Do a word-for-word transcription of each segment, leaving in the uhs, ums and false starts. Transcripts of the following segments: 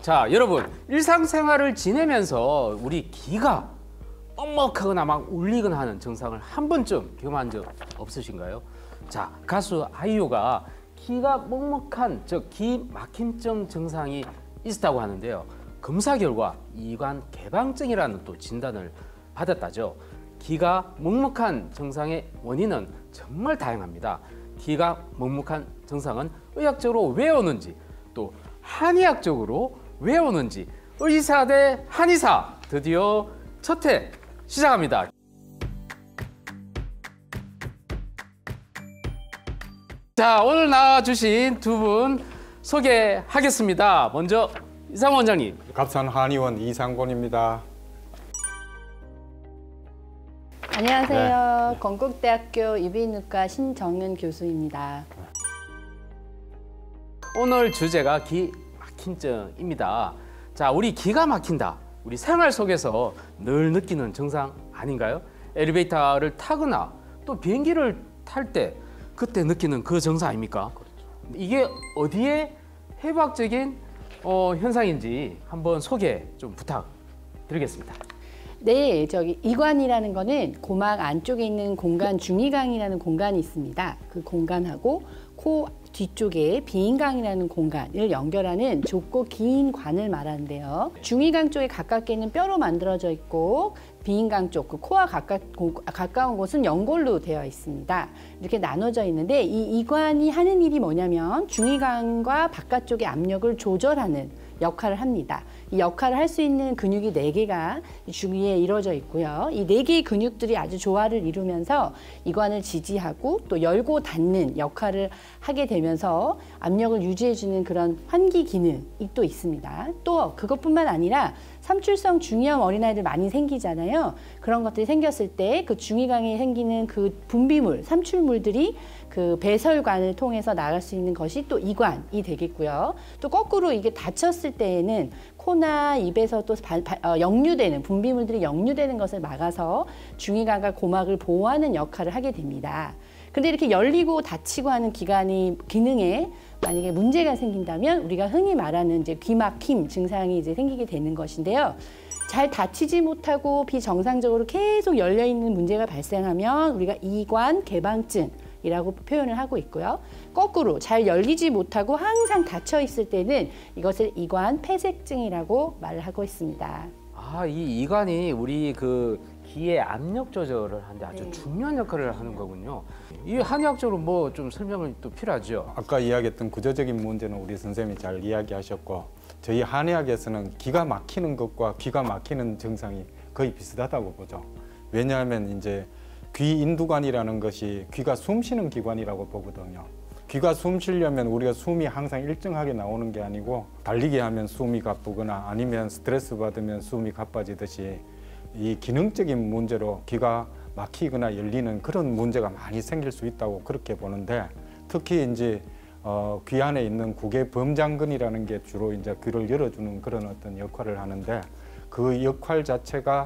자, 여러분, 일상생활을 지내면서 우리 귀가 먹먹하거나 막 울리거나 하는 증상을 한 번쯤 경험한 적 없으신가요? 자, 가수 아이유가 귀가 먹먹한 저 귀 막힘증 증상이 있었다고 하는데요. 검사 결과 이관 개방증이라는 또 진단을 받았다죠. 귀가 먹먹한 증상의 원인은 정말 다양합니다. 귀가 먹먹한 증상은 의학적으로 왜 오는지, 또 한의학적으로 왜 오는지 의사 대 한의사 드디어 첫 회 시작합니다. 자, 오늘 나와주신 두 분 소개하겠습니다. 먼저 이상원 원장님. 갑산 한의원 이상곤입니다. 안녕하세요. 네. 건국대학교 이비인후과 신정은 교수입니다. 오늘 주제가 귀 막힘증입니다. 자, 우리 귀가 막힌다. 우리 생활 속에서 늘 느끼는 증상 아닌가요? 엘리베이터를 타거나 또 비행기를 탈 때 그때 느끼는 그 증상 아닙니까? 이게 어디에 해부학적인 어, 현상인지 한번 소개 좀 부탁드리겠습니다. 네, 저기 이관이라는 거는 고막 안쪽에 있는 공간 중이강이라는 공간이 있습니다. 그 공간하고 코 뒤쪽에 비인강이라는 공간을 연결하는 좁고 긴 관을 말하는데요. 중이강 쪽에 가깝게 있는 뼈로 만들어져 있고 비인강 쪽, 그 코와 가까, 가까운 곳은 연골로 되어 있습니다. 이렇게 나눠져 있는데 이 이관이 하는 일이 뭐냐면 중이강과 바깥쪽의 압력을 조절하는 역할을 합니다. 이 역할을 할 수 있는 근육이 네 개가 주위에 이루어져 있고요. 이 네 개의 근육들이 아주 조화를 이루면서 이관을 지지하고 또 열고 닫는 역할을 하게 되면서 압력을 유지해주는 그런 환기 기능이 또 있습니다. 또 그것뿐만 아니라 삼출성 중이염 어린아이들 많이 생기잖아요. 그런 것들이 생겼을 때 그 중이강에 생기는 그 분비물, 삼출물들이 그 배설관을 통해서 나갈 수 있는 것이 또 이관이 되겠고요. 또 거꾸로 이게 다쳤을 때에는 코나 입에서 또 바, 바, 어, 역류되는 분비물들이 역류되는 것을 막아서 중이관과 고막을 보호하는 역할을 하게 됩니다. 근데 이렇게 열리고 닫히고 하는 기관이 기능에 만약에 문제가 생긴다면 우리가 흔히 말하는 이제 귀 막힘 증상이 이제 생기게 되는 것인데요. 잘 닫히지 못하고 비정상적으로 계속 열려 있는 문제가 발생하면 우리가 이관 개방증 이라고 표현을 하고 있고요. 거꾸로 잘 열리지 못하고 항상 닫혀 있을 때는 이것을 이관 폐쇄증이라고 말을 하고 있습니다. 아, 이 이관이 우리 그 귀의 압력 조절을 하는데 아주 네. 중요한 역할을 하는 거군요. 이 한의학적으로 뭐 좀 설명을 또 필요하죠. 아까 이야기했던 구조적인 문제는 우리 선생님이 잘 이야기하셨고 저희 한의학에서는 기가 막히는 것과 귀가 막히는 증상이 거의 비슷하다고 보죠. 왜냐하면 이제 귀 인두관이라는 것이 귀가 숨 쉬는 기관이라고 보거든요. 귀가 숨 쉬려면 우리가 숨이 항상 일정하게 나오는 게 아니고 달리기 하면 숨이 가쁘거나 아니면 스트레스 받으면 숨이 가빠지듯이 이 기능적인 문제로 귀가 막히거나 열리는 그런 문제가 많이 생길 수 있다고 그렇게 보는데 특히 이제 어, 귀 안에 있는 구개 범장근이라는 게 주로 이제 귀를 열어주는 그런 어떤 역할을 하는데 그 역할 자체가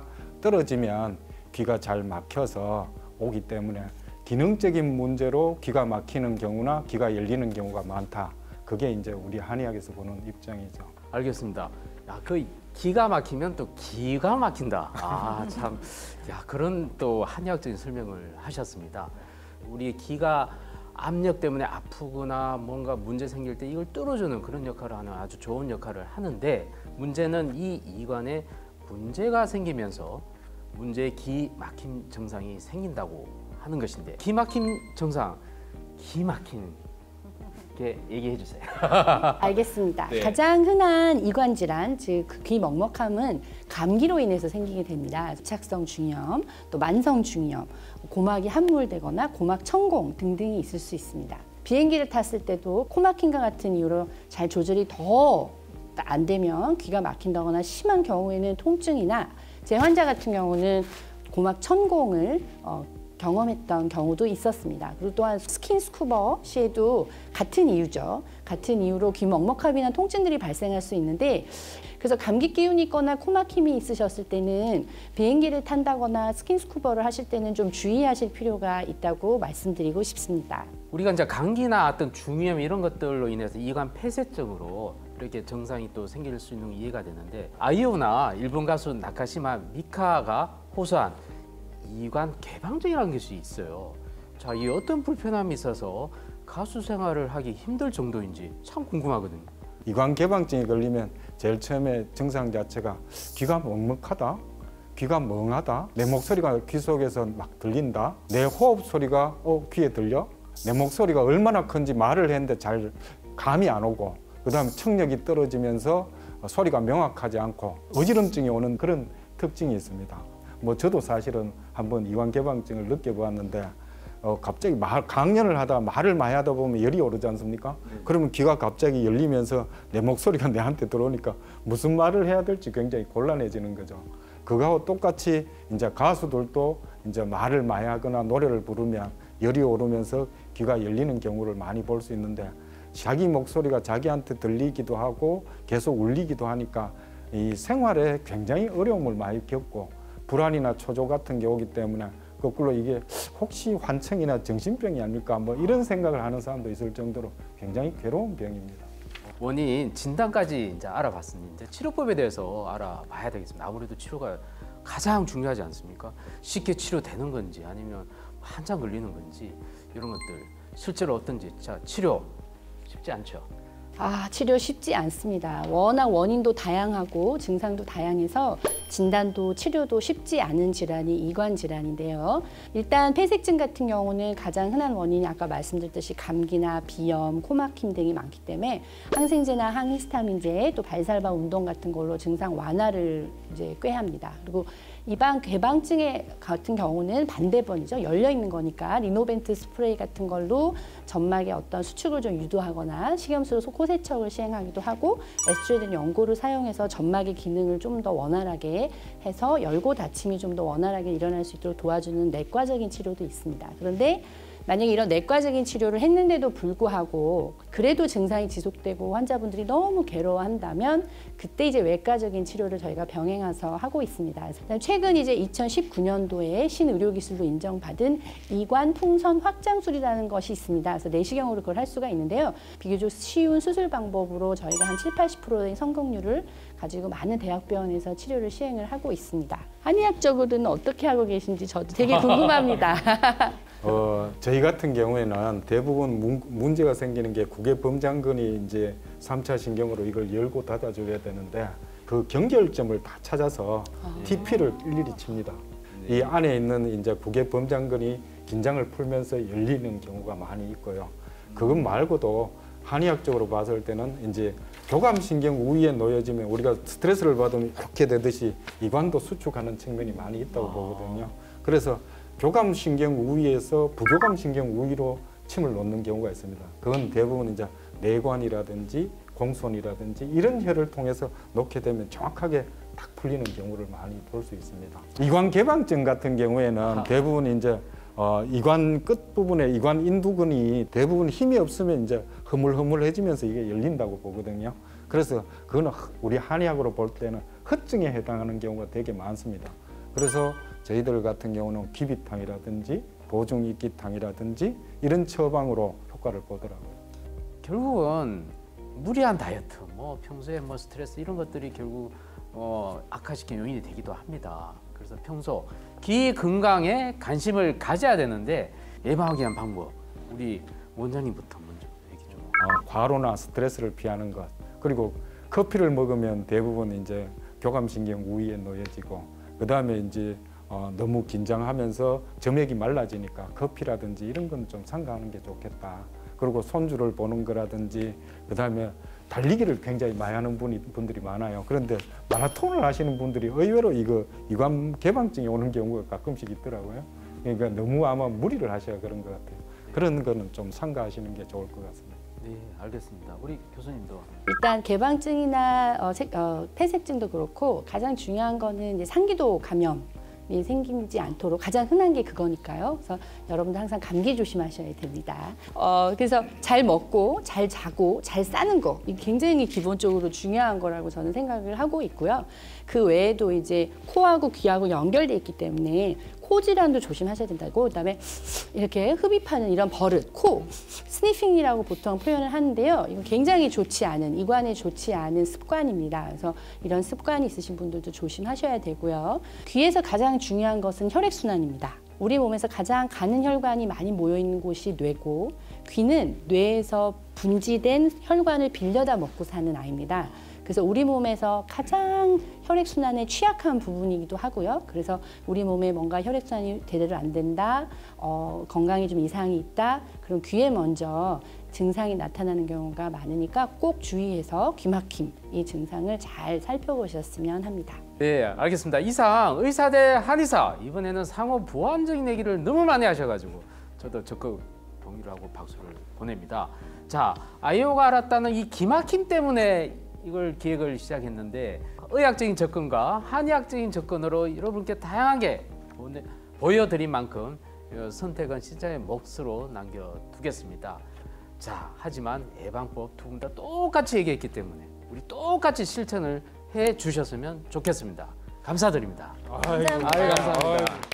떨어지면 귀가 잘 막혀서 오기 때문에 기능적인 문제로 귀가 막히는 경우나 귀가 열리는 경우가 많다. 그게 이제 우리 한의학에서 보는 입장이죠. 알겠습니다. 야, 그 기가 막히면 또 기가 막힌다. 아, 참, 야, 그런 또 한의학적인 설명을 하셨습니다. 우리 기가 압력 때문에 아프거나 뭔가 문제 생길 때 이걸 뚫어주는 그런 역할을 하는 아주 좋은 역할을 하는데 문제는 이 이관에 문제가 생기면서 문제의 기 막힘 증상이 생긴다고 하는 것인데 기 막힘 증상, 기 막힌 게 얘기해 주세요. 알겠습니다. 네. 가장 흔한 이관 질환, 즉 귀 먹먹함은 감기로 인해서 생기게 됩니다. 집착성 중이염, 또 만성 중이염, 고막이 함몰되거나 고막 천공 등등이 있을 수 있습니다. 비행기를 탔을 때도 코 막힘과 같은 이유로 잘 조절이 더 안 되면 귀가 막힌다거나 심한 경우에는 통증이나 제 환자 같은 경우는 고막 천공을 어, 경험했던 경우도 있었습니다. 그리고 또한 스킨스쿠버 시에도 같은 이유죠. 같은 이유로 귀 먹먹함이나 통증들이 발생할 수 있는데 그래서 감기 기운이 있거나 코막힘이 있으셨을 때는 비행기를 탄다거나 스킨스쿠버를 하실 때는 좀 주의하실 필요가 있다고 말씀드리고 싶습니다. 우리가 이제 감기나 어떤 중이염 이런 것들로 인해서 이관 폐쇄증으로 이렇게 증상이 또 생길 수 있는 게 이해가 되는데 아이유나 일본 가수 나카시마 미카가 호소한 이관 개방증이라는 것이 있어요. 자, 이 어떤 불편함이 있어서 가수 생활을 하기 힘들 정도인지 참 궁금하거든요. 이관 개방증이 걸리면 제일 처음에 증상 자체가 귀가 먹먹하다, 귀가 멍하다, 내 목소리가 귀 속에서 막 들린다, 내 호흡 소리가 어, 귀에 들려, 내 목소리가 얼마나 큰지 말을 했는데 잘 감이 안 오고, 그 다음에 청력이 떨어지면서 소리가 명확하지 않고 어지럼증이 오는 그런 특징이 있습니다. 뭐 저도 사실은 한번 이관 개방증을 느껴보았는데 어, 갑자기 말, 강연을 하다 말을 많이 하다 보면 열이 오르지 않습니까? 네. 그러면 귀가 갑자기 열리면서 내 목소리가 내한테 들어오니까 무슨 말을 해야 될지 굉장히 곤란해지는 거죠. 그거하고 똑같이 이제 가수들도 이제 말을 많이 하거나 노래를 부르면 열이 오르면서 귀가 열리는 경우를 많이 볼 수 있는데 자기 목소리가 자기한테 들리기도 하고 계속 울리기도 하니까 이 생활에 굉장히 어려움을 많이 겪고 불안이나 초조 같은 게 오기 때문에 거꾸로 이게 혹시 환청이나 정신병이 아닐까 뭐 이런 생각을 하는 사람도 있을 정도로 굉장히 괴로운 병입니다. 원인 진단까지 이제 알아봤으니 이제 치료법에 대해서 알아봐야 되겠습니다. 아무래도 치료가 가장 중요하지 않습니까? 쉽게 치료되는 건지 아니면 한참 걸리는 건지 이런 것들 실제로 어떤지. 자, 치료 쉽지 않죠. 아, 치료 쉽지 않습니다. 워낙 원인도 다양하고 증상도 다양해서 진단도 치료도 쉽지 않은 질환이 이관 질환인데요. 일단 폐색증 같은 경우는 가장 흔한 원인이 아까 말씀드렸듯이 감기나 비염, 코막힘 등이 많기 때문에 항생제나 항히스타민제 또 발살바 운동 같은 걸로 증상 완화를 이제 꾀합니다. 그리고 이반 개방증의 같은 경우는 반대번이죠. 열려 있는 거니까 리노벤트 스프레이 같은 걸로 점막의 어떤 수축을 좀 유도하거나 식염수로 코 세척을 시행하기도 하고 에스트로겐 연고를 사용해서 점막의 기능을 좀 더 원활하게 해서 열고 닫힘이 좀 더 원활하게 일어날 수 있도록 도와주는 내과적인 치료도 있습니다. 그런데 만약에 이런 내과적인 치료를 했는데도 불구하고 그래도 증상이 지속되고 환자분들이 너무 괴로워한다면 그때 이제 외과적인 치료를 저희가 병행해서 하고 있습니다. 최근 이제 이천십구 년도에 신의료기술로 인정받은 이관 풍선 확장술이라는 것이 있습니다. 그래서 내시경으로 그걸 할 수가 있는데요. 비교적 쉬운 수술 방법으로 저희가 한 칠, 팔십 퍼센트의 성공률을 가지고 많은 대학병원에서 치료를 시행을 하고 있습니다. 한의학적으로는 어떻게 하고 계신지 저도 되게 궁금합니다. 어, 저희 같은 경우에는 대부분 문, 문제가 생기는 게 구개범장근이 이제 삼 차 신경으로 이걸 열고 닫아줘야 되는데 그 경결점을 다 찾아서 아. 티피를 일일이 칩니다. 네. 이 안에 있는 이제 구개범장근이 긴장을 풀면서 열리는 경우가 많이 있고요. 그것 말고도 한의학적으로 봤을 때는 이제 교감신경 우위에 놓여지면 우리가 스트레스를 받으면 이렇게 되듯이 이관도 수축하는 측면이 많이 있다고 아. 보거든요. 그래서 교감신경 우위에서 부교감신경 우위로 침을 놓는 경우가 있습니다. 그건 대부분 이제 내관이라든지 공손이라든지 이런 혈을 통해서 놓게 되면 정확하게 딱 풀리는 경우를 많이 볼 수 있습니다. 이관 개방증 같은 경우에는 아. 대부분 이제 어, 이관 끝 부분에 이관 인두근이 대부분 힘이 없으면 이제 흐물흐물해지면서 이게 열린다고 보거든요. 그래서 그거는 우리 한의학으로 볼 때는 허증에 해당하는 경우가 되게 많습니다. 그래서 저희들 같은 경우는 귀비탕이라든지 보중익기탕이라든지 이런 처방으로 효과를 보더라고요. 결국은 무리한 다이어트, 뭐 평소에 뭐 스트레스 이런 것들이 결국 어, 악화시키는 요인이 되기도 합니다. 그래서 평소 귀 건강에 관심을 가져야 되는데 예방하기 위한 방법, 우리 원장님부터 먼저 얘기 좀. 어, 과로나 스트레스를 피하는 것, 그리고 커피를 먹으면 대부분 이제 교감신경 우위에 놓여지고 그 다음에 이제 어, 너무 긴장하면서 점액이 말라지니까 커피라든지 이런 건 좀 삼가하는 게 좋겠다. 그리고 손주를 보는 거라든지 그 다음에 달리기를 굉장히 많이 하는 분이, 분들이 많아요. 그런데 마라톤을 하시는 분들이 의외로 이거 이관 개방증이 오는 경우가 가끔씩 있더라고요. 그러니까 너무 아마 무리를 하셔야 그런 것 같아요. 그런 거는 좀 삼가하시는 게 좋을 것 같습니다. 네, 알겠습니다. 우리 교수님도. 일단 개방증이나 어, 색, 어, 폐색증도 그렇고 가장 중요한 거는 이제 상기도 감염. 이 생기지 않도록 가장 흔한 게 그거니까요. 그래서 여러분들 항상 감기 조심하셔야 됩니다. 어, 그래서 잘 먹고 잘 자고 잘 싸는 거, 이게 굉장히 기본적으로 중요한 거라고 저는 생각을 하고 있고요. 그 외에도 이제 코하고 귀하고 연결돼 있기 때문에 코 질환도 조심하셔야 된다고. 그다음에 이렇게 흡입하는 이런 버릇, 코 스니핑이라고 보통 표현을 하는데요. 이건 굉장히 좋지 않은, 이관에 좋지 않은 습관입니다. 그래서 이런 습관이 있으신 분들도 조심하셔야 되고요. 귀에서 가장 중요한 것은 혈액순환입니다. 우리 몸에서 가장 가는 혈관이 많이 모여 있는 곳이 뇌고, 귀는 뇌에서 분지된 혈관을 빌려다 먹고 사는 아이입니다. 그래서 우리 몸에서 가장 혈액순환에 취약한 부분이기도 하고요. 그래서 우리 몸에 뭔가 혈액순환이 제대로 안 된다, 어, 건강에 좀 이상이 있다, 그럼 귀에 먼저 증상이 나타나는 경우가 많으니까 꼭 주의해서 귀막힘, 이 증상을 잘 살펴보셨으면 합니다. 네, 알겠습니다. 이상 의사 대 한의사, 이번에는 상호 보완적인 얘기를 너무 많이 하셔가지고 저도 적극 동의를 하고 박수를 보냅니다. 자, 아이오가 알았다는 이 귀막힘 때문에 이걸 기획을 시작했는데, 의학적인 접근과 한의학적인 접근으로 여러분께 다양하게 보내, 보여드린 만큼 선택은 시장의 몫으로 남겨두겠습니다. 자, 하지만 예방법 두 분 다 똑같이 얘기했기 때문에 우리 똑같이 실천을 해 주셨으면 좋겠습니다. 감사드립니다. 아이고, 감사합니다. 아유, 감사합니다. 아이고.